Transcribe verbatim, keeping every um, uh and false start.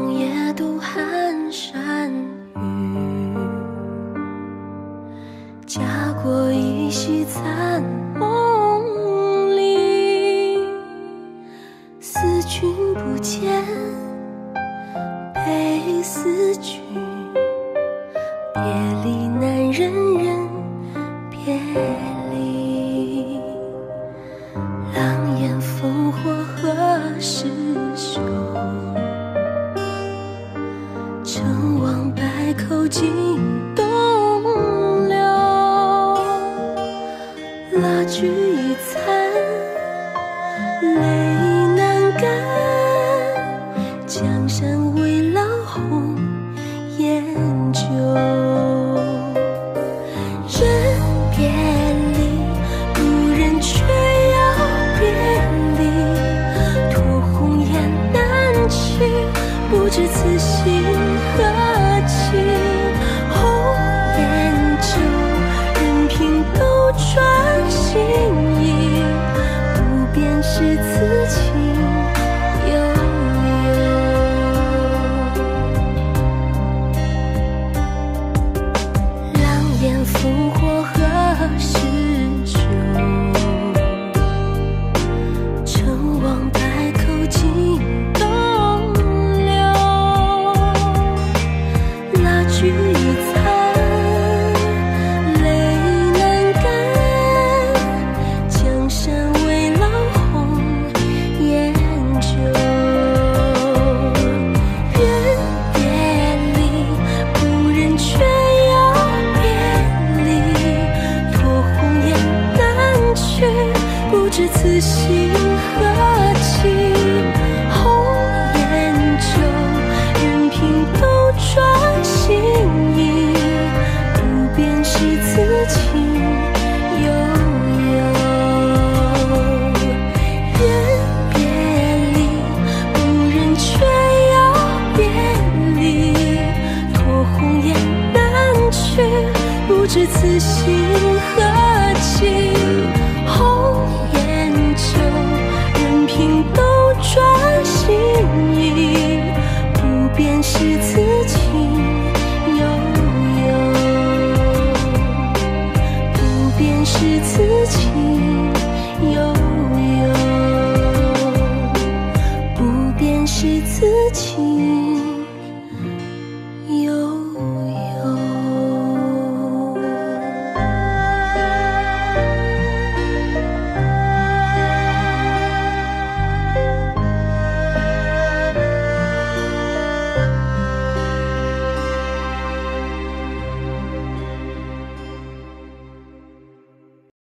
长夜渡寒山雨，家国依稀残梦里，思君不见悲思君，别离难忍忍别离，狼烟烽火何时休？成王败寇尽东流，蜡炬已残，泪难干，江山未老红颜旧。人别离，故人却要别离，托鸿雁南去，不知此心何寄。红颜旧，任凭斗转星移，不变是此情悠悠。狼烟烽火何时休？成王败寇尽东流，蜡炬已残，泪难干，江山未老红颜旧。人别离，故人却要别离，托鸿雁南去，不知此心何寄。红颜旧，任凭斗转星移，不变是此情悠悠。人别离，故人却要别离，托鸿雁南去，不知此心何寄。红颜旧，任凭斗转星移，不变是此